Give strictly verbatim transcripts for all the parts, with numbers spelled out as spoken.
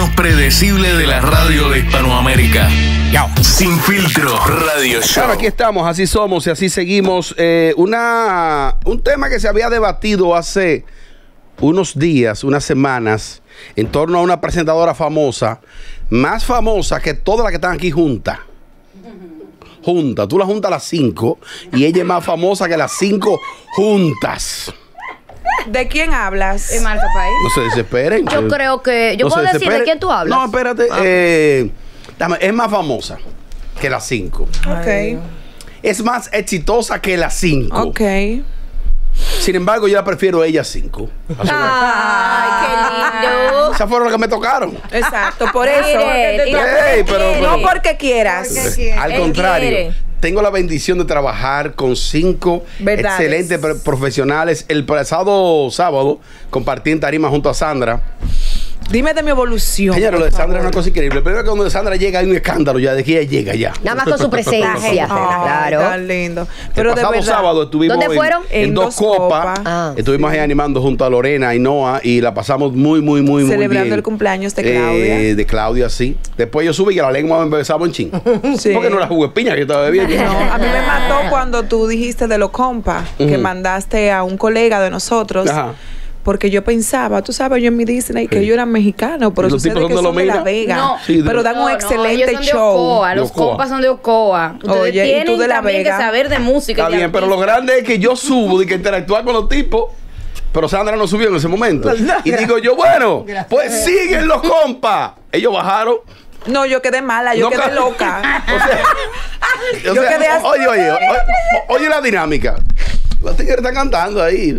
menos predecible de la radio de Hispanoamérica. Sin Filtro Radio Show. Claro, aquí estamos, así somos y así seguimos. Eh, una, un tema que se había debatido hace unos días, unas semanas, en torno a una presentadora famosa, más famosa que todas las que están aquí juntas. Juntas, tú la juntas a las cinco y ella es más famosa que las cinco juntas. ¿De quién hablas? En Marca País. No se desesperen. Yo creo que... Yo no puedo decir desesperen. de quién tú hablas. No, espérate. Ah. Eh, dame, es más famosa que las cinco. Ok. Es más exitosa que las cinco. Ok. Sin embargo, yo la prefiero a ellas cinco. Ay, qué lindo. Esas fueron las que me tocaron. Exacto, por eso. Mire, y la- Ey, pero- pero- No porque quieras. Al Él contrario, quiere. tengo la bendición de trabajar con cinco Verdades. excelentes pro- profesionales. El pasado sábado compartí en tarima junto a Sandra. Dime de mi evolución. Señora, lo de por Sandra es favor. una cosa increíble. Primero que cuando Sandra llega hay un escándalo ya de que ella llega ya. Nada más con su presencia. Ay, Claro. tan lindo. El Pero de pasado verdad. sábado estuvimos ¿Dónde en- fueron? en, En dos Dos copas. Copas. Ah, Estuvimos ahí animando junto a Lorena y Noah y la pasamos muy, muy, muy, muy bien. Celebrando el cumpleaños de Claudia. Eh, de Claudia, sí. Después yo subí y a la lengua me empezaba en chin. Sí. Porque no la jugué piña que estaba bebiendo. No, a mí me mató cuando tú dijiste de los compas que Ujú. mandaste a un colega de nosotros. Ajá. Porque yo pensaba, tú sabes, yo en mi Disney que Sí. ellos eran mexicanos, pero ¿Y los sucede tipos que son de son de Lomira? La Vega. No. Sí, de- pero dan un No, no, excelente ellos son de show. Ocoa, De los Ocoa. compas son de Ocoa. Ustedes Oye, ¿y tienen tú de La también Vega? que saber de música. Está y de bien, pero lo artistas. grande es que yo subo y que interactuar con los tipos. Pero Sandra no subió en ese momento. Y digo yo, bueno, pues siguen los compas. Ellos bajaron. No, yo quedé mala, yo No, quedé ca- loca. O sea, o Yo sea, quedé así. oye, oye, oye, oye la dinámica. Los tigres están cantando ahí.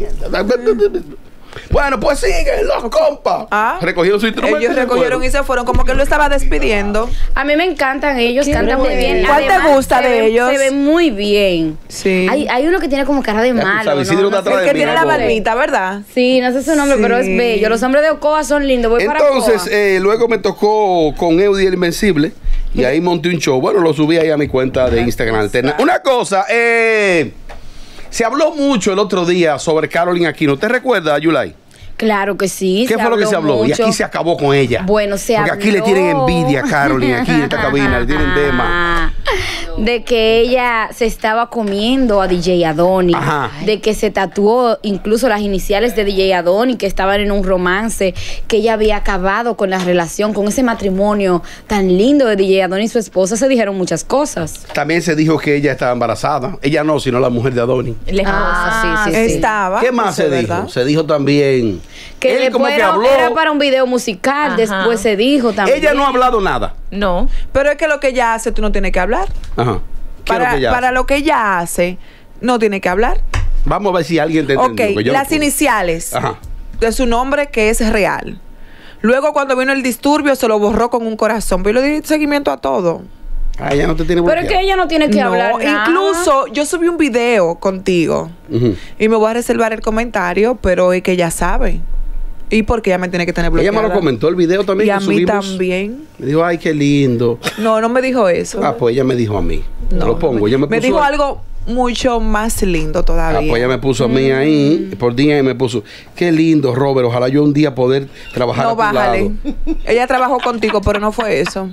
Bueno, pues siguen los compas. Ah. Recogieron su instrumento. Ellos y se recogieron fueron. y se fueron, como que él lo estaba despidiendo. A mí me encantan ellos, Qué cantan muy bueno. bien. ¿Cuál te Además, gusta se de ven- ellos? Se ven muy bien. Sí. Hay, hay uno que tiene como cara de Ya tú malo. sabes, ¿no? Isidro está No sé. atrás El de que mí, tiene la algo. barbita, ¿verdad? Sí, no sé su nombre, pero es Sí. bello. Los hombres de Ocoa son lindos. Voy para Entonces, Ocoa. eh, luego me tocó con Eudi el Invencible y ahí monté un show. Bueno, lo subí ahí a mi cuenta de Instagram alterna. Una cosa, eh, se habló mucho el otro día sobre Carolyn Aquino. ¿Te recuerdas, Yulai? Claro que sí. ¿Qué fue lo que se habló? Y mucho. aquí se acabó con ella. Bueno, se Porque habló. aquí le tienen envidia a Carolyn, aquí en esta cabina, le tienen tema. De que ella se estaba comiendo a D J Adoni. Ajá. De que se tatuó incluso las iniciales de D J Adoni, que estaban en un romance, que ella había acabado con la relación, con ese matrimonio tan lindo de D J Adoni y su esposa. Se dijeron muchas cosas. También se dijo que ella estaba embarazada. Ella no, sino la mujer de Adoni. Ah, sí, sí, sí. Estaba. ¿Qué más eso se es dijo? verdad. Se dijo también. Que él como después que era, habló. era para un video musical, Ajá. después se dijo también. Ella no ha hablado nada. No. Pero es que lo que ella hace, tú no tienes que hablar. Ajá. ¿Qué es lo Para, que ella para hace? lo que ella hace, no tiene que hablar. Vamos a ver si alguien te entendió. Ok, que yo no las pude. iniciales Ajá. de su nombre que es real. Luego cuando vino el disturbio se lo borró con un corazón. Pero yo le di seguimiento a todo. Ah, ella no te tiene Pero es que bloqueado. ella no tiene que No, hablar nada. incluso yo subí un video contigo Ujú. y me voy a reservar el comentario, pero es que ella sabe. Y porque ella me tiene que tener Ella bloqueada. me lo comentó el video también Y que a mí subimos. también. Me dijo, ay, qué lindo. No, no me dijo eso. Ah, pues ella me dijo a mí. No, lo pongo. me, Ella me, me puso dijo a- algo mucho más lindo Ah, todavía. pues ella me puso a mí ahí por día y me puso, qué lindo, Robert. Ojalá yo un día poder trabajar No, a tu bájale. lado. Ella trabajó contigo, pero no fue eso.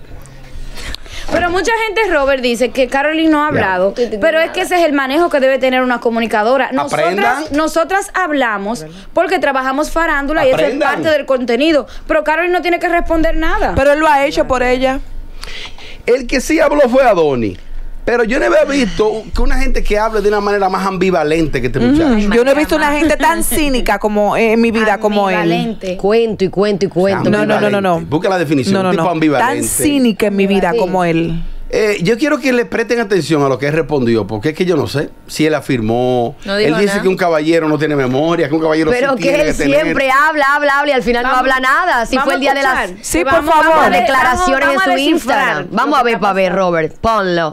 Pero mucha gente, Robert, dice que Carolyn no ha hablado, pero es que ese es el manejo que debe tener una comunicadora. Nosotras, Aprendan. nosotras hablamos porque trabajamos farándula y eso es Aprendan. parte del contenido, pero Carolyn no tiene que responder nada. Pero él lo ha hecho por ella. El que sí habló fue Adoni. Pero yo no había visto que una gente que hable de una manera más ambivalente que este muchacho. Mm, Yo no he visto una gente tan cínica como eh, en mi vida como él. Ambivalente. Cuento y cuento y cuento. No, no, no, no, no. Ambivalente. Busca la definición. No, no, un tipo no. ambivalente. Tan cínica en mi vida como él. Eh, yo quiero que le presten atención a lo que él respondió, porque es que yo no sé si él afirmó. No dijo él dice nada. que un caballero no tiene memoria, que un caballero Pero sí que tiene él que tener. siempre habla, habla, habla y al final Vamos- no habla nada. Si vamos fue el día a de las escuchar. Sí, por Vamos- favor. vamos a ver- declaraciones vamos- vamos en a su descifrar Instagram. lo Vamos que a ver está para ver, pasando. Robert. Ponlo.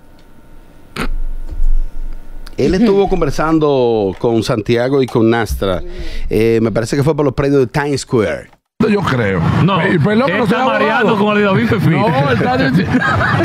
Él estuvo conversando con Santiago y con Nastra. Eh, me parece que fue por los predios de Times Square. esto yo creo. No, Y perdón, que él no está sea mareando abogado. con el David Fefi. No, él está diciendo.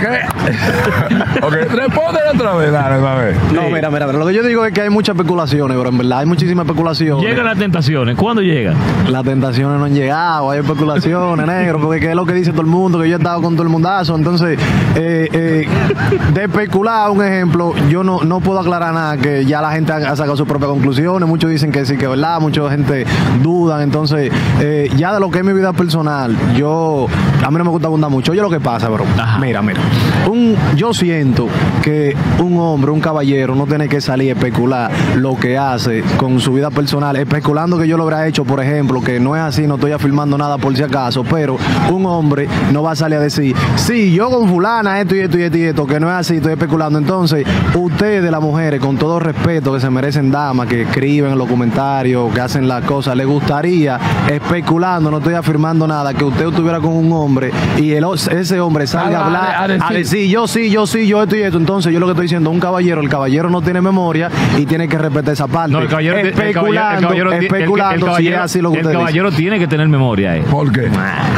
¿Qué? Ok, responde otra vez, dale, a ver. No, mira, mira, mira, lo que yo digo es que hay muchas especulaciones, pero en verdad hay muchísimas especulaciones. Llegan las tentaciones. ¿Cuándo llegan? Las tentaciones no han llegado, hay especulaciones, negro, porque que es lo que dice todo el mundo, que yo he estado con todo el mundazo. Entonces, eh, eh, de especular, un ejemplo, yo no, no puedo aclarar nada, que ya la gente ha, ha sacado sus propias conclusiones. Muchos dicen que sí, que es verdad, mucha gente dudan. Entonces, eh, ya de lo que es mi vida personal, yo, a mí no me gusta abundar mucho. Oye, lo que pasa, bro. Ajá. Mira, mira. Un, yo siento que un hombre, un caballero, no tiene que salir a especular lo que hace con su vida personal, especulando que yo lo habrá hecho, por ejemplo, que no es así, no estoy afirmando nada por si acaso, pero un hombre no va a salir a decir, sí, yo con fulana, esto y esto y esto y esto, que no es así, estoy especulando. Entonces, ustedes, las mujeres, con todo respeto que se merecen damas, que escriben en los comentarios, que hacen las cosas, les gustaría, especulando, no estoy afirmando nada, que usted estuviera con un hombre y el, ese hombre salga a hablar, a decir. a decir, yo sí, yo sí, yo esto y esto. Entonces, yo lo que estoy diciendo, un caballero, el caballero no tiene memoria y tiene que respetar esa parte. No, el caballero, el caballero, especulando, el caballero, el especulando, caballero, si es así lo que el usted caballero dice. tiene que tener memoria. Eh. ¿Por qué?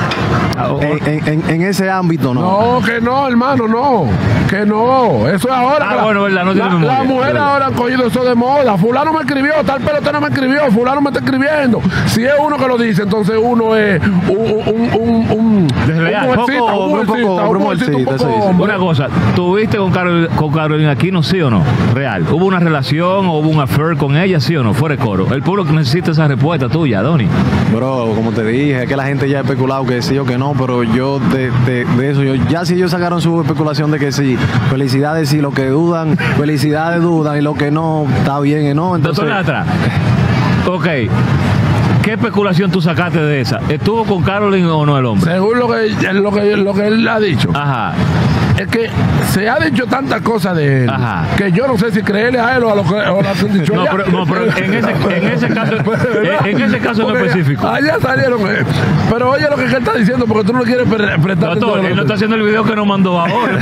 En, en, en, en ese ámbito, no. No, que no, hermano, no. Que no. Eso es ahora. Ah, que la- bueno, verdad, no tiene la- memoria. Las mujeres ahora han cogido eso de moda. Fulano me escribió, tal pelotero me escribió, fulano me está escribiendo. Si es uno que lo dice, entonces uno es un, un, un, un, Desleal. un Poco mujercita, un hombre, mujercita, poco un hombre, mujercita, un mujercita, poco eso dice. hombre. Una cosa, ¿tuviste con, Carol, con Carolina Aquino, sí o no? Real. ¿Hubo una relación o hubo un affair con ella, sí o no? Fuera de coro. El pueblo que necesita esa respuesta tuya, Donny. Bro, como te dije, es que la gente ya ha especulado que sí o que no, pero yo de, de, de eso, yo, ya si ellos sacaron su especulación de que sí, felicidades si lo que dudan, felicidades dudan y lo que no, está bien y no. Entonces, Doctor Latra, ok. ¿Qué especulación tú sacaste de esa? ¿Estuvo con Carolyn o no el hombre? Según lo que, lo que, lo que él ha dicho. Ajá. Es que se ha dicho tantas cosas de él. Ajá. Que yo no sé si creerle a él o a lo que o a lo que han dicho No, allá. pero, no, pero en ese, en ese caso, en, en ese caso en Porque específico. Allá salieron. eh, Pero oye lo que él está diciendo, porque tú no quieres pre- prestar Doctor, él no está haciendo el video que nos mandó ahora.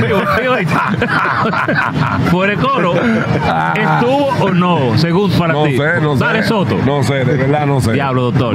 Fuera de coro, ¿estuvo o no? Según para No ti. sé, no sé. Dale, Soto. No sé, de verdad no sé. Diablo, doctor.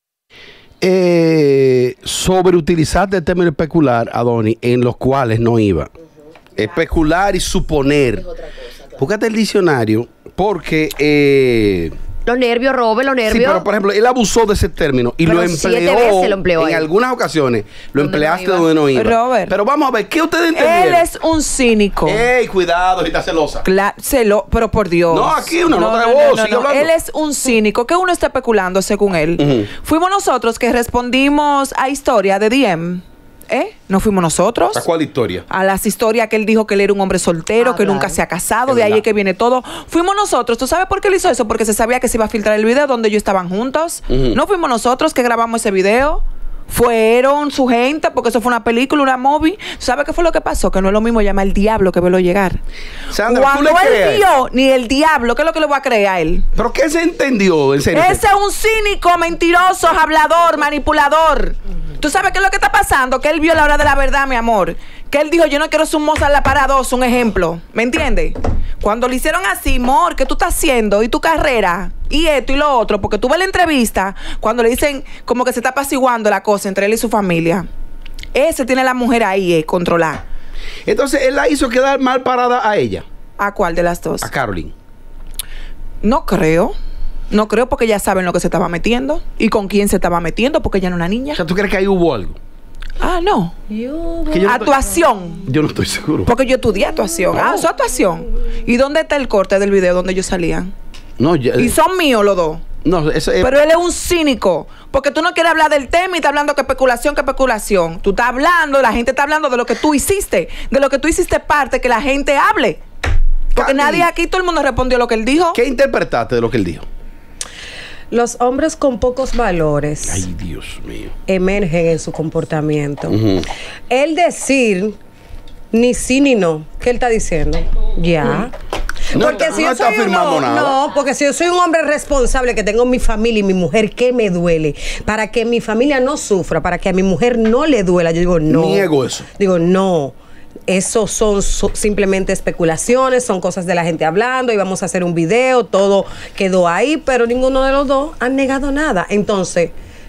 Eh, sobre utilizar el término especular, Adoni, en los cuales no iba. Especular y suponer. Búscate el diccionario, porque eh, Los nervios, Robert, los nervios. sí, pero por ejemplo, él abusó de ese término y Pero lo siete empleó, veces lo empleó en ahí. algunas ocasiones. Lo Donde no empleaste iba. donde no iba. Robert. Pero vamos a ver, ¿qué ustedes Él entendieron? es un cínico. ¡Ey, cuidado, si está celosa! Cla- celo, pero por Dios. No, aquí una nota de voz, sigue hablando. Él es un cínico que uno está especulando según él. Ujú. Fuimos nosotros que respondimos a historia de D M. ¿Eh? No fuimos nosotros. ¿A cuál historia? A las historias que él dijo que él era un hombre soltero, Ah, que claro. nunca se ha casado, Es de ahí verdad. es que viene todo. Fuimos nosotros. ¿Tú sabes por qué él hizo eso? Porque se sabía que se iba a filtrar el video donde ellos estaban juntos. Ujú. No fuimos nosotros que grabamos ese video. Fueron su gente, porque eso fue una película, una movie. ¿Sabes qué fue lo que pasó? Que no es lo mismo llamar al diablo que verlo llegar. Sandra, ¿tú Cuando le crees? él vio ni el diablo, ¿qué es lo que le voy a creer a él? ¿Pero qué se entendió? En serio. Ese es un cínico, mentiroso, hablador, manipulador. ¿Tú sabes qué es lo que está pasando? Que él vio la hora de la verdad, mi amor. Que él dijo, yo no quiero ser un moza la para dos, un ejemplo. ¿Me entiendes? Cuando le hicieron así, amor, ¿qué tú estás haciendo? ¿Y tu carrera? Y esto y lo otro. Porque tú ves la entrevista, cuando le dicen como que se está apaciguando la cosa entre él y su familia. Ese tiene la mujer ahí, eh, controlada. Entonces, él la hizo quedar mal parada a ella, ¿A cuál de las dos? a Caroline. No creo. No creo porque ya saben lo que se estaba metiendo. Y con quién se estaba metiendo, porque ella no es una niña. O sea, ¿tú crees que ahí hubo algo? Ah, no. Que yo no estoy- Actuación. yo no estoy seguro. Porque yo estudié actuación. Ah, eso es actuación. ¿Y dónde está el corte del video donde ellos salían? No, ya- Y son míos los dos. no, eso es... Pero él es un cínico. Porque tú no quieres hablar del tema y estás hablando que especulación, que especulación. Tú estás hablando, la gente está hablando de lo que tú hiciste. De lo que tú hiciste parte, que la gente hable. Porque Katy, nadie aquí, todo el mundo respondió lo que él dijo. ¿qué interpretaste de lo que él dijo? Los hombres con pocos valores Ay, Dios mío. emergen en su comportamiento. Ujú. El decir ni sí ni no, ¿qué él está diciendo? Ya. No Porque está- si no yo está soy un afirmando hom- nada. no, porque si yo soy un hombre responsable que tengo mi familia y mi mujer, ¿qué me duele? Para que mi familia no sufra, para que a mi mujer no le duela, yo digo no. Niego eso. Digo no. Eso son so- simplemente especulaciones, son cosas de la gente hablando y vamos a hacer un video, todo quedó ahí, pero ninguno de los dos han negado nada. Entonces,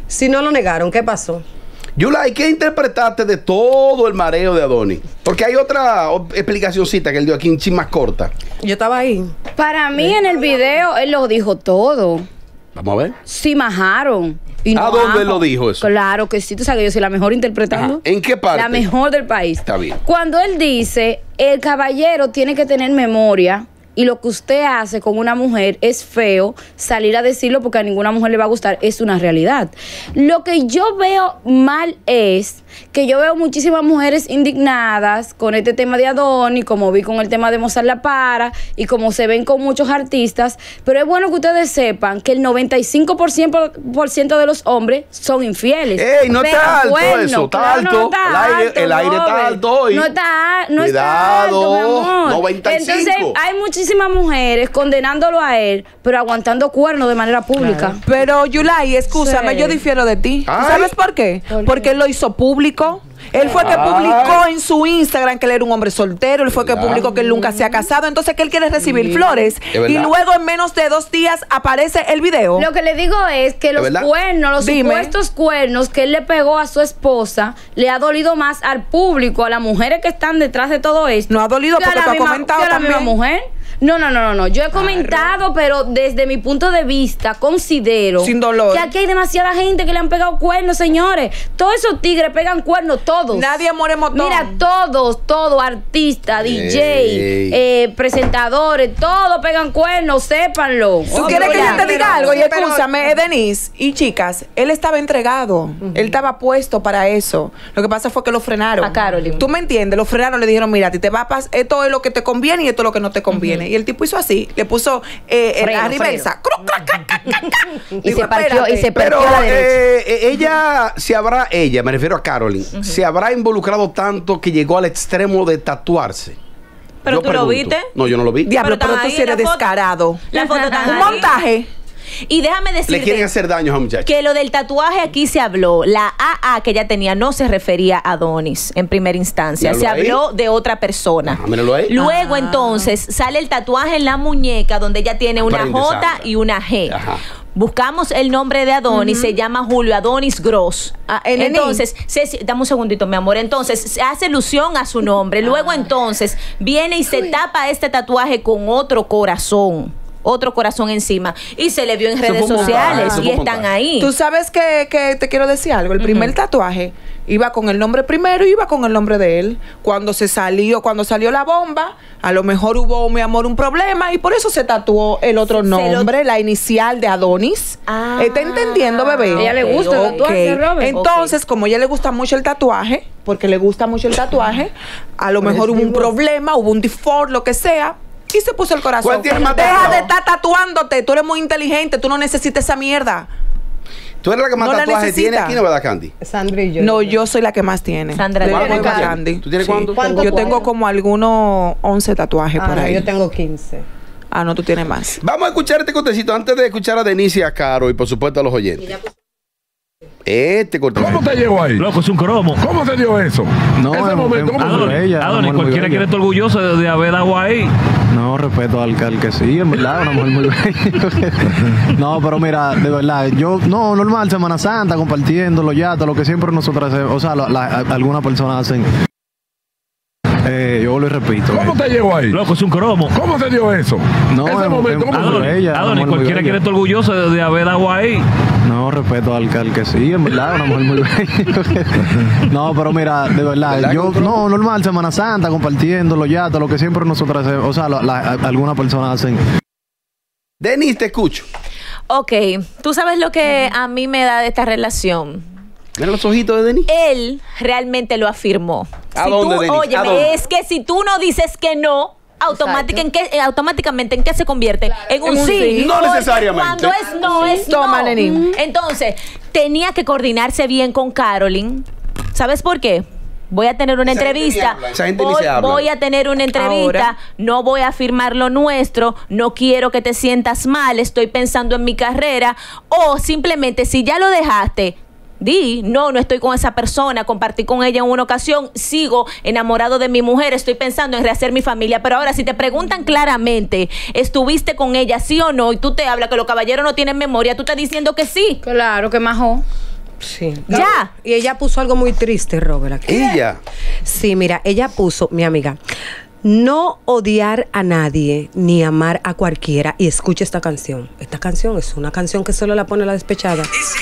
Si no lo negaron, ¿qué pasó? Yulai, ¿qué interpretaste de todo el mareo de Adonis? Porque hay otra o- explicacióncita que él dio aquí, un chin más corta. Yo estaba ahí. Para mí en el video él lo dijo todo. Vamos a ver. Sí majaron. Y ¿A no dónde ajo. lo dijo eso? Claro que sí. Tú sabes que yo soy la mejor interpretando. Ajá. ¿En qué parte? La mejor del país. Está bien. Cuando él dice, el caballero tiene que tener memoria y lo que usted hace con una mujer es feo, salir a decirlo porque a ninguna mujer le va a gustar, es una realidad. Lo que yo veo mal es que yo veo muchísimas mujeres indignadas con este tema de Adonis, como vi con el tema de Mozart La Para y como se ven con muchos artistas, pero es bueno que ustedes sepan que el noventa y cinco por ciento por ciento de los hombres son infieles. ¡Ey, no está Pegan alto cuernos, eso! Está claro, no alto. está El aire- alto, el aire está Robert. alto hoy. No está, no Cuidado, está alto, mi amor. noventa y cinco. Entonces, hay muchísimas mujeres condenándolo a él, pero aguantando cuernos de manera pública. Pero Yulai, escúchame, Sí. yo difiero de ti. ¿Tú Ay. ¿Sabes por qué? ¿Por qué? Porque él lo hizo público. Él fue que Ay. publicó en su Instagram que él era un hombre soltero. Él fue que ¿Verdad? publicó que él nunca se ha casado. Entonces, que él quiere recibir flores. Es verdad. Y luego, en menos de dos días, aparece el video. Lo que le digo es que los verdad? cuernos, los Dime. supuestos cuernos que él le pegó a su esposa, le ha dolido más al público, a las mujeres que están detrás de todo esto. No ha dolido que a porque la tú has misma- comentado que a la misma también. mujer. No, no, no, no, no. Yo he comentado, pero desde mi punto de vista, considero Sin dolor. que aquí hay demasiada gente que le han pegado cuernos, señores. Todos esos tigres pegan cuernos, todos. Nadie muere motón. Mira, todos, todos, artistas, D J, Ey. eh, presentadores, todos pegan cuernos, sépanlo. ¿Tú quieres que yo te pero- diga algo? Y sí, pero- escúchame, eh, Denise y chicas, él estaba entregado. Él estaba puesto para eso. Lo que pasa fue que lo frenaron. A Caroline. ¿Tú me entiendes? Lo frenaron, le dijeron, mira, a ti te va a pasar, esto es lo que te conviene y esto es lo que no te conviene. Y el tipo hizo así, le puso eh, en la Freno, reversa. Cruc, crac, crac, crac, crac, crac. Y Digo, se partió, y espérate. se Pero partió a la derecha. eh, eh, ella, se habrá, ella, me refiero a Caroline, se habrá involucrado tanto que llegó al extremo de tatuarse. ¿Pero Yo tú lo pregunto. viste? No, yo no lo vi. Diablo, Pero pero, están tú ahí sí eres la foto. descarado. La foto está Un ahí. montaje. Y déjame Le quieren decirte hacer daño a esa muchacha. que lo del tatuaje aquí se habló. La A A que ella tenía no se refería a Adonis en primera instancia. Míralo Se ahí. habló de otra persona. Ah, míralo ahí. Luego entonces sale el tatuaje en la muñeca donde ella tiene una Prende J sangre. y una G. Ajá. Buscamos el nombre de Adonis, se llama Julio Adonis Gross. Ah, en el entonces, se- dame un segundito, mi amor. Entonces, se hace alusión a su nombre. Luego, entonces, viene y se tapa este tatuaje con otro corazón. Otro corazón encima. Y se le vio en Eso redes fue un montaje, sociales eso y fue un están montaje. ahí. Tú sabes que, que te quiero decir algo. El primer tatuaje iba con el nombre primero y iba con el nombre de él. Cuando se salió, cuando salió la bomba, a lo mejor hubo, mi amor, un problema y por eso se tatuó el otro Se lo- nombre, la inicial de Adonis. Ah, ¿Está entendiendo, bebé? A ella le gusta el Ok. tatuaje, Robert. Entonces, como a ella le gusta mucho el tatuaje, porque le gusta mucho el tatuaje, a lo mejor hubo un problema, hubo un default, lo que sea. Y se puso el corazón. ¿Cuál tiene más Deja tatuado? de estar tatuándote. Tú eres muy inteligente. Tú no necesitas esa mierda. Tú eres la que más No la tatuajes necesita. tiene aquí, ¿no, verdad, Candy? Sandra y yo. No, yo soy la que más tiene. Sandra, Le ¿tú digo tienes a cuánto? Candy. ¿Tú tienes Sí. cuánto? ¿Cuánto Yo cuánto? tengo como algunos once tatuajes Ah, por no, ahí. yo tengo quince. Ah, no, tú tienes más. Vamos a escuchar este cortecito antes de escuchar a Denise y a Caro y por supuesto a los oyentes. Este cortecito. ¿Cómo te llegó ahí? Loco, es un cromo. ¿Cómo se dio eso? No, Ese es- momento, es- ¿cómo Adonis, fue? ella, una Adonis, mujer muy cualquiera bella. quiere estar orgulloso de, de haber agua ahí. No, respeto al, al que sí, en verdad, una mujer muy bella. No, pero mira, de verdad, yo, no, normal, Semana Santa, compartiéndolo ya, todo lo que siempre nosotros hacemos, o sea, la- la- algunas personas hacen. Eh, yo lo repito. ¿Cómo eh. te llegó ahí? Loco, es un cromo. ¿Cómo se dio eso? No, Ese es- momento, es- ¿cómo Adonis, fue? ella, una Adonis, mujer muy cualquiera bella. quiere estar orgulloso de, de haber agua ahí. No, respeto al, al que sí, en verdad, una mujer muy bella. No, pero mira, de verdad, ¿Verdad yo, que un no, normal, Semana Santa, compartiéndolo ya, todo lo que siempre nosotros hacemos, o sea, la- la- algunas personas hacen. Denise, te escucho. Ok, tú sabes lo que a mí me da de esta relación. Mira los ojitos de Denise. Él realmente lo afirmó. ¿A Si dónde, tú, Denise? ¿A óyeme, dónde? es que si tú no dices que no, automática- en qué- eh, automáticamente en qué se convierte en un, En un sí. sí. No Porque necesariamente. Cuando es no, es Toma, no. Lenín. Entonces, tenía que coordinarse bien con Caroline. ¿Sabes por qué? Voy a tener una Esa gente ni entrevista. habla, esa gente ni voy, se habla. voy a tener una entrevista. Ahora. No voy a firmar lo nuestro. No quiero que te sientas mal. Estoy pensando en mi carrera. O simplemente, si ya lo dejaste, di, no, no estoy con esa persona, compartí con ella en una ocasión, sigo enamorado de mi mujer, estoy pensando en rehacer mi familia. Pero ahora, si te preguntan claramente, ¿estuviste con ella sí o no? Y tú te hablas que los caballeros no tienen memoria, tú estás diciendo que sí. Claro, que majó. Sí. Ya. Y ella puso algo muy triste, Robert. Aquí. Ella. Sí, mira, ella puso, mi amiga, no odiar a nadie ni amar a cualquiera. Y escucha esta canción. Esta canción es una canción que solo la pone la despechada.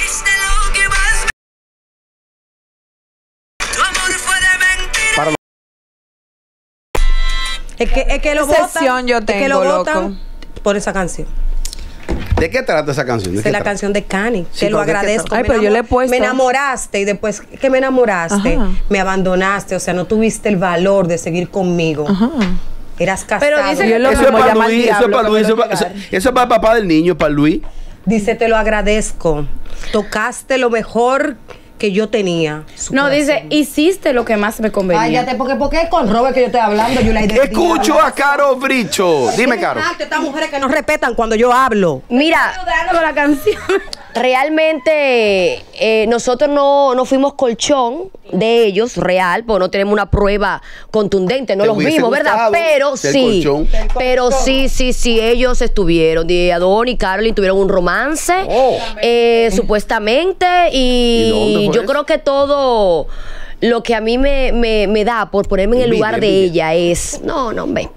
Para Es que, es que lo ¿Qué sesión votan, yo es que tengo, lo loco? votan por esa canción. ¿De qué trata esa canción? ¿De Es qué la trata? canción de Cani. Sí, Te lo pero ¿de qué agradezco. trata? Ay, Me pero yo enamo- le he puesto- Me enamoraste y después que me enamoraste, Ajá. me abandonaste. O sea, no tuviste el valor de seguir conmigo. Ajá. Eras casado. Pero dice Yo lo Eso es mismo para llama al Luis, eso es diablo para que Luis, me eso lo es para- llevar. eso- eso es para el papá del niño, para Luis. Dice, te lo agradezco. Tocaste lo mejor que yo tenía. Su No, dice, corazón. hiciste lo que más me convenía. Cállate, porque, porque es con Robert que yo estoy hablando. Yo la Escucho a Caro Bricho. Dime, Caro. Estas mujeres que no respetan cuando yo hablo. Mira, Con la canción. realmente eh, nosotros no, no fuimos colchón de ellos, real, porque no tenemos una prueba contundente, no Te los hubiese vimos, ¿verdad? gustado Pero ser sí, colchón. pero sí, sí, sí, ellos estuvieron, D J Adon y Carolyn tuvieron un romance, Oh. eh, supuestamente, ¿Y y, dónde fue yo eso? creo que todo lo que a mí me, me, me da por ponerme en el Envidia, lugar de envidia. ella es, no, no, hombre,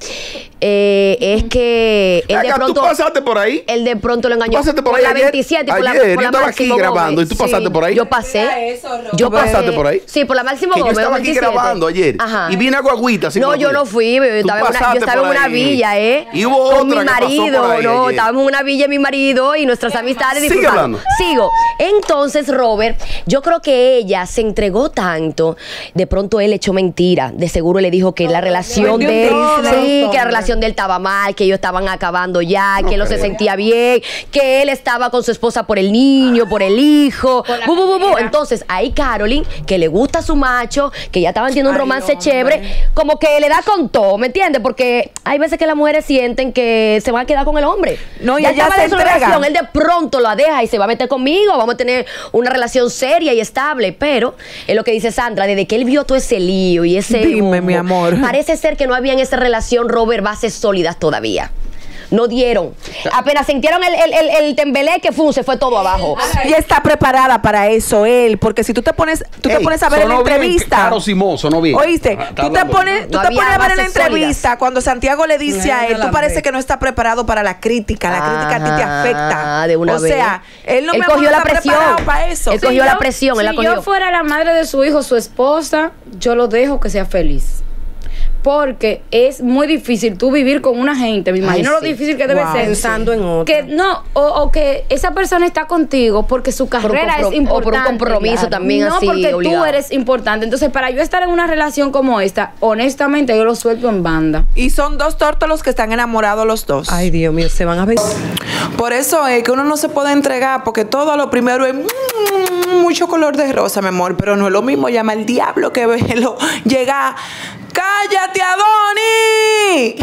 eh, es que él de Acá, ¿tú pronto... pasaste por ahí? Él de pronto lo engañó. ¿Tú pasaste por por ahí la ayer? veintisiete y por la, Ayer, por yo la estaba aquí Máximo grabando, Gómez. ¿y tú pasaste por ahí? Yo pasé. ¿Tú Yo pasaste pasé. por ahí? Sí, por la Máximo Que yo Gómez. estaba aquí veintisiete. grabando ayer. Ajá. Y vine a Guaguita. sin No, yo conocer. no fui, bebé. Tú Estaba en una, yo pasaste estaba en por una ahí. villa, ¿eh? Y hubo con otra mi que pasó marido. por ahí No, ayer. estábamos en una villa mi marido y nuestras amistades Sigue disfrutando. hablando. Sigo. Entonces, Robert, yo creo que ella se entregó tanto. De pronto él echó mentira. De seguro le dijo que la relación Vendió un de él, triste, sí, los que la hombres. relación de él estaba mal, que ellos estaban acabando ya, No que él no se creo. sentía bien, que él estaba con su esposa por el niño, por el hijo. Bu, bu, bu, bu. Entonces, ahí Carolyn, que le gusta a su macho, que ya estaban teniendo un Ay, romance hombre. chévere, como que le da con todo, ¿me entiendes? Porque hay veces que las mujeres sienten que se van a quedar con el hombre. No, y ya ella estaba se en su entrega. relación, él de pronto la deja y se va a meter conmigo, vamos a tener una relación seria y estable, pero es lo que dice Sandra, desde que él vio todo ese lío y ese Dime, bombo, mi amor. parece ser que no había en esa relación, Robert, bases sólidas todavía. No dieron. Apenas sintieron el, el, el, el tembelé que fue, se fue todo abajo. Ella está preparada para eso, él, porque si tú te pones, tú te Ey, pones a ver en la sonó bien, entrevista. Caro Simón, sonó bien. Oíste, Ajá, está tú te hablando. pones, tú No te había pones a ver en la bases sólidas. entrevista cuando Santiago le dice a él, tú parece que no está preparado para la crítica, la crítica a ti te Ah, afecta. de una o vez. sea, él no Él me cogió la está presión. preparado para eso. Él Sí, cogió yo- la presión, él la Si cogió. yo fuera la madre de su hijo, su esposa, yo lo dejo que sea feliz. Porque es muy difícil tú vivir con una gente. Me imagino Ay, lo sí. difícil que debe Wow. ser. Pensando en otra. Que no, o, o que esa persona está contigo porque su Por un carrera compro- es importante. o por un compromiso también no así, porque obligado. tú eres importante. Entonces, para yo estar en una relación como esta, honestamente, yo lo suelto en banda. Y son dos tórtolos que están enamorados los dos. Ay, Dios mío, se van a ver. Por eso es que uno no se puede entregar, porque todo a lo primero es mm, mucho color de rosa, mi amor, pero no es lo mismo llama al diablo que verlo llega. ¡Cállate, Adonis!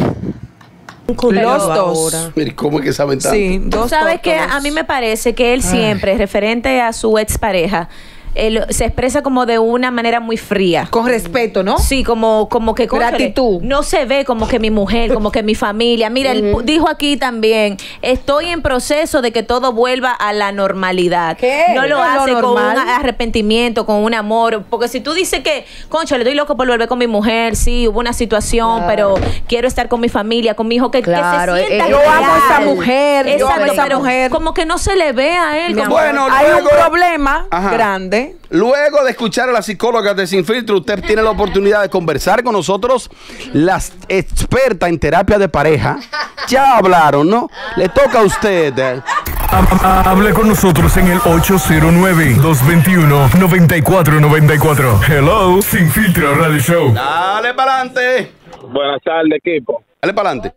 Los dos. Mire, ¿cómo es que saben tanto? Sí, Tú dos sabes que tórtolos. a mí me parece que él siempre, referente a su expareja, él se expresa como de una manera muy fría. Con respeto, ¿no? Sí, como, como que cónchale, Gratitud. no se ve como que mi mujer, como que mi familia. Mira, él pu- dijo aquí también, estoy en proceso de que todo vuelva a la normalidad. ¿Qué? No lo No es lo hace con un normal. arrepentimiento, con un amor. Porque si tú dices que, concha, le doy loco por volver con mi mujer, sí, hubo una situación, pero quiero estar con mi familia, con mi hijo, que, que Claro, se sienta eh, Yo Es amo a esta real. mujer, yo amo a Exacto, esa pero mujer. como que no se le ve a él. Mi como- amor, Bueno, hay un luego- problema Ajá. grande. Luego de escuchar a la psicóloga de Sin Filtro, usted tiene la oportunidad de conversar con nosotros, las expertas en terapia de pareja. Ya hablaron, ¿no? Le toca a usted. eh. Hable con nosotros en el ocho cero nueve, dos dos uno, nueve cuatro nueve cuatro. Hello, Sin Filtro Radio Show. Dale para adelante. Buenas tardes, equipo. Dale para adelante.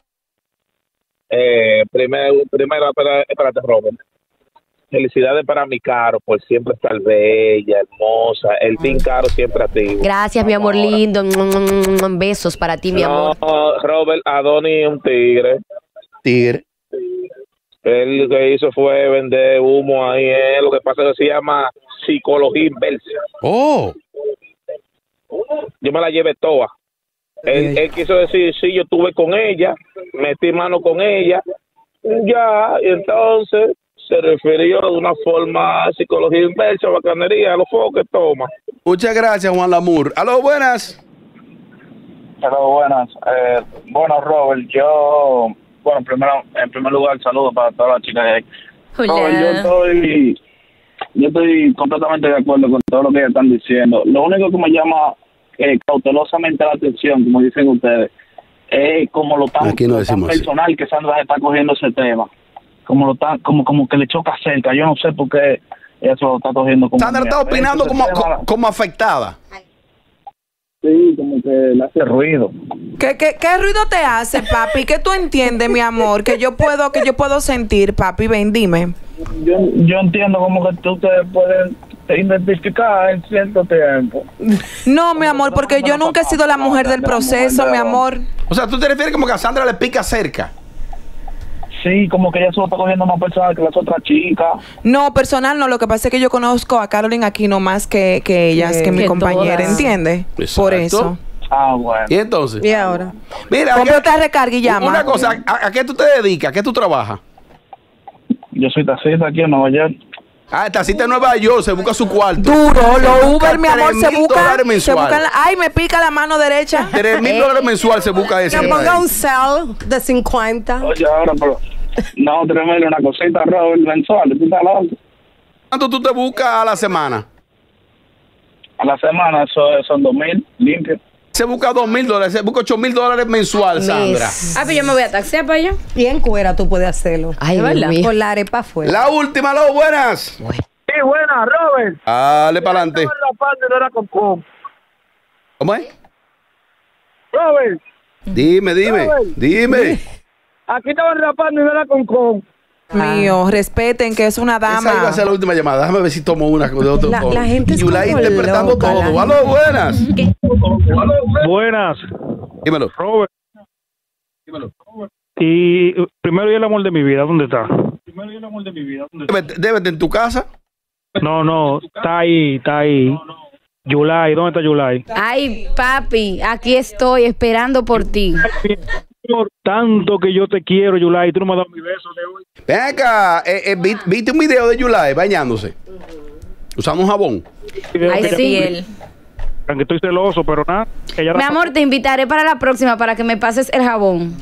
Eh, primero, primero, espera- espérate, Robert. Felicidades para mi Caro por siempre estar bella, hermosa. El team Caro siempre activo. Gracias, mi amor Ahora. lindo. Mm, Besos para ti, mi amor. No, Robert, Adonis es un tigre. Tigre. Él lo que hizo fue vender humo ahí. eh. Lo que pasa es que se llama psicología inversa. Oh. Yo me la llevé toda. Él, él quiso decir, sí, yo estuve con ella, metí mano con ella, ya, y entonces se refirió de una forma psicología inversa, bacanería, a los fuegos que toma. Muchas gracias, Juan Lamour. Aló, buenas. Aló, buenas. Eh, bueno, Robert, yo, bueno, primero, en primer lugar, saludos para todas las chicas de ahí. Hola. Robert, yo estoy, yo estoy completamente de acuerdo con todo lo que ellos están diciendo. Lo único que me llama eh, cautelosamente la atención, como dicen ustedes, es como lo tan, Aquí no lo tan decimos así. personal que Sandra está cogiendo ese tema. Como lo tan, como, como que le choca cerca. Yo no sé por qué ella se lo está cogiendo como... Sandra está opinando Ese como, tema- co- como afectada. Sí, como que le hace ruido. ¿Qué, qué, ¿Qué ruido te hace, papi? ¿Qué tú entiendes, mi amor? Que yo puedo, que yo puedo sentir, papi. Ven, dime. Yo, yo entiendo como que tú ustedes pueden identificar en cierto tiempo. No, mi amor, porque yo nunca he sido la mujer del proceso, mi amor. O sea, ¿tú te refieres como que a Sandra le pica cerca? Sí, como que ella se lo está cogiendo más personal que las otras chicas. No, personal no. Lo que pasa es que yo conozco a Carolyn Aquino más que, que ellas, que mi Que compañera, todas. ¿entiendes? Exacto. Por eso. Ah, bueno. ¿Y entonces? ¿Y ahora? Mira, Compra ¿qué- otra recarga y llama. una cosa, ¿a, a qué tú te dedicas? ¿A qué tú trabajas? Yo soy taxista aquí en Nueva York. Ah, esta cita en Nueva York, se busca su cuarto. Duro, los Busca Uber, mi amor, tres se mil busca. dólares Se mensual. buscan la- ay, me pica la mano derecha. Tres mil dólares mensual se busca ese. Que ponga un cel de cincuenta. Oye, ahora, pero... No, tremendo, una cosita, Robert, mensual. ¿Tú estás loco? ¿Cuánto tú te buscas a la semana? A la semana eso es- son dos mil limpios. Se busca dos mil dólares, se busca ocho mil dólares mensual, Sandra. Ah, pues yo me voy a taxiar para allá. Y en cuera tú puedes hacerlo. Ay, ¿De Dios verdad? mío. Con la arepa afuera. La última, lo buenas. Sí, buena, Robert. Dale para adelante. La parte no era con con. ¿Cómo es? Robert, Dime, dime, dime. aquí estaban rapando y no era con con. Mío, respeten que es una Esa iba a dama. ser la última llamada. Déjame ver si tomo una de otro La- tono. la gente es Yulai como interpretando loca, todo. la Aló, buenas. Buenas, Dímelo. Robert. Y uh, primero y el amor de mi vida, ¿dónde está? Primero y el amor de mi vida, ¿dónde está? Débete, débete en tu casa. No, no, está ahí, está ahí. Yulai, ¿dónde está Yulai? Ay, papi, aquí estoy esperando por ti. Por tanto que yo te quiero, Yulai, tú no me has dado mi beso de hoy. Ven acá, eh, eh, vi- ¿viste un video de Yulai bañándose? Usando un jabón. Ay, De sí. piel. Aunque estoy celoso, pero nada. Ella Mi la- amor, te invitaré para la próxima para que me pases el jabón.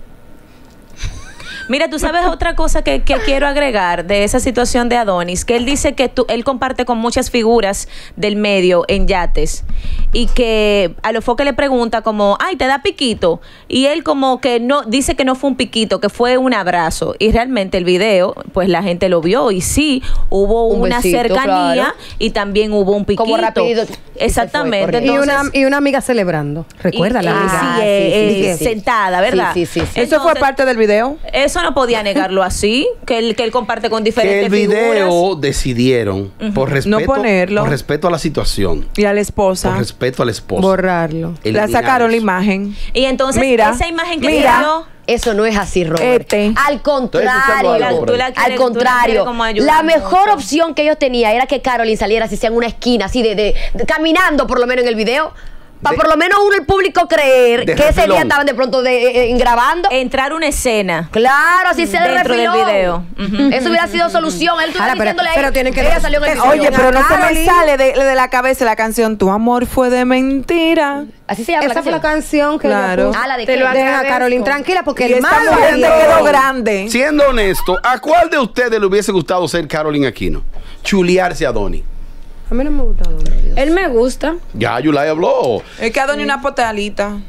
Mira, tú sabes otra cosa que, que quiero agregar de esa situación de Adonis, que él dice que tú, él comparte con muchas figuras del medio en yates y que a lo que le pregunta como, ay, ¿te da piquito? Y él como que no, dice que no fue un piquito, que fue un abrazo. Y realmente el video, pues la gente lo vio y sí, hubo Un una besito, cercanía claro. y también hubo un piquito. Como rapidito, y se fue, Exactamente. corriendo. Y Entonces, una, y una amiga celebrando. Recuerda y- la y- amiga. sí, Ah, eh, sí, sí, eh, sí, sí. sentada, ¿verdad? Sí, sí, sí, sí. Eso fue Entonces, parte del video. eso no podía negarlo así, que él, que él comparte con Que diferentes el video figuras. decidieron, por respeto, No ponerlo. por respeto a la situación, Y a la por esposa. respeto al esposo. Borrarlo. La eliminar sacaron la eso. imagen. Y entonces Mira, esa imagen que mira. se dio, Eso no es así, Robert. Este. Al Estoy escuchando contrario, algo por ahí. Tú la quieres- al tú la contrario, quieres como ayudar la mejor mucho. opción que ellos tenían era que Caroline saliera así sea en una esquina, así de, de- de- caminando por lo menos en el video. Para De- por lo menos uno, el público, creer de que ese refilón. día estaban de pronto de, eh, eh, grabando. entrar una escena Claro, así se dentro del refilón. video. Ujú. Eso hubiera sido solución. Él estuvo Ahora, pero- diciéndole ahí, pero tienen que- ella salió en el video. Oye, pero no se me Carolyn. sale de, de la cabeza la canción Tu amor fue de mentira. Así se llama Esa fue la canción que Claro. ella puso. Ah, la de Te qué? lo Deja a agradezco. Carolyn tranquila porque Y el esta malo mujer es te Dios. quedó grande. Siendo honesto, ¿a cuál de ustedes le hubiese gustado ser Carolyn Aquino? Chulearse a Donnie. A mí no me gusta. Él me gusta. Ya Yulai habló. Es que Adonis una potalita.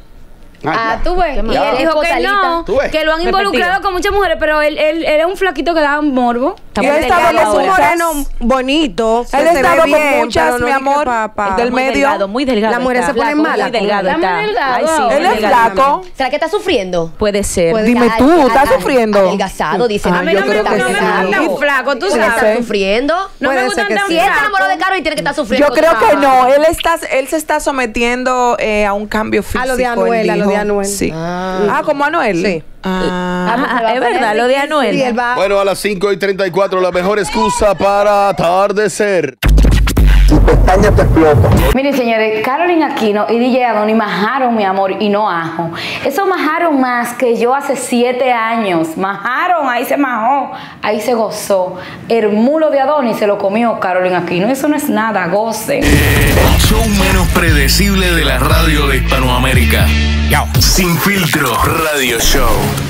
Ah, tú ves. Y Ya. él dijo que no, Tú ves. que lo han involucrado Repetido. con muchas mujeres, pero él, él, él era un flaquito que daba morbo. Y él estaba Él es un muchas. moreno bonito. Él que se estaba ve con bien, muchas, pero no mi es que amor, pa- pa- del muy medio. delgado, muy delgado. Las mujeres está. se ponen Flaco, malas Muy con delgado él. está. Está muy delgado. Ay, sí, Él muy es delgado. flaco. ¿Será que está sufriendo? Puede ser. Dime tú, ¿estás Al- sufriendo? Adelgazado, dice. Ah, no, yo no creo me que gusta, sí. no me gusta. Muy flaco, tú Puede sabes. estar sufriendo. No Puede me gustan ser que tan sí. Si él se flacos. enamoró de Caro y tiene que estar sufriendo. Yo creo que chava. no. Él está, él se está sometiendo eh, a un cambio físico. A lo de él Anuel, a lo dijo. de Anuel. Sí. Ah. Ah, como Anuel. Sí. Ah. Ajá, es verdad, lo de Anuel. Sí, él va. Bueno, a las cinco y treinta y cuatro, la mejor excusa para atardecer. y pestañas te explotan. Miren, señores, Carolyn Aquino y D J Adonis majaron, mi amor, y no ajo. Eso majaron más que yo hace siete años. Majaron, ahí se majó, ahí se gozó. El mulo de Adonis se lo comió Carolyn Aquino. Eso no es nada, goce. El show menos predecible de la radio de Hispanoamérica. Sin Filtro Radio Show.